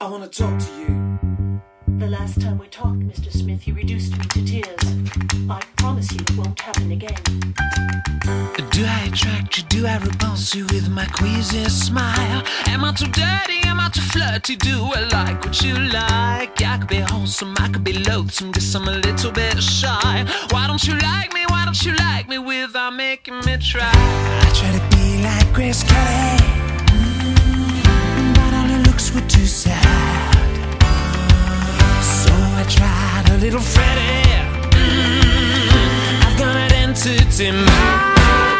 I want to talk to you. The last time we talked, Mr. Smith, you reduced me to tears. I promise you it won't happen again. Do I attract you? Do I repulse you with my queasy smile? Am I too dirty? Am I too flirty? Do I like what you like? I could be wholesome, I could be loathsome, guess I'm a little bit shy. Why don't you like me? Why don't you like me without making me try? I try to be like Grace Kelly, but all her looks were too sad. So I tried a little Freddie. I've got an entity mind.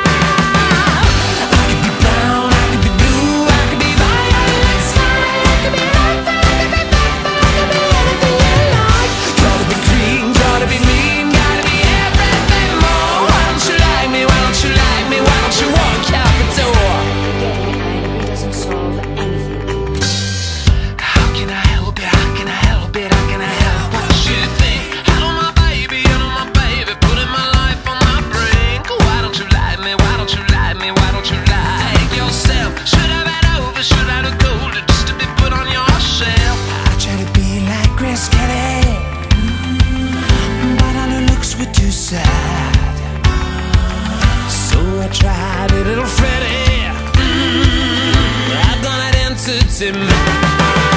I tried a little Freddie. I've got an entity mind.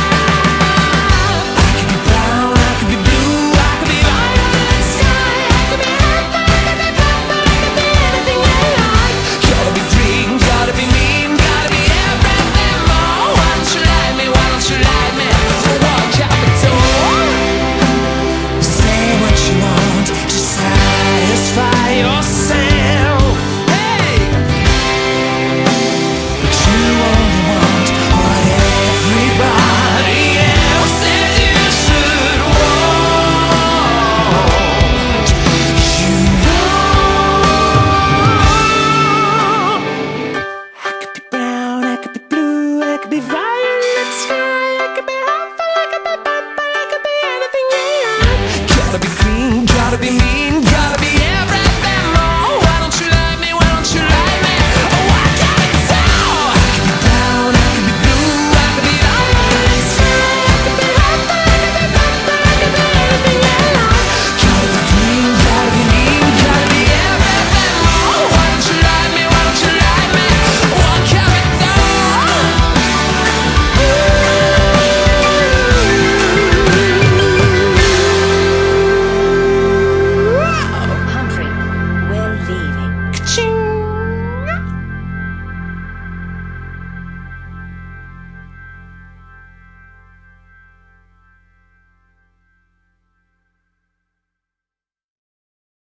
I could be brown, I could be blue, I could be violet sky, I could be heaven, I could be purple, I could be anything you like. Gotta be green, gotta be mean, gotta be everything more. Why don't you like me? Why don't you like me? So walk out the door. Say what you want to satisfy yourself. Be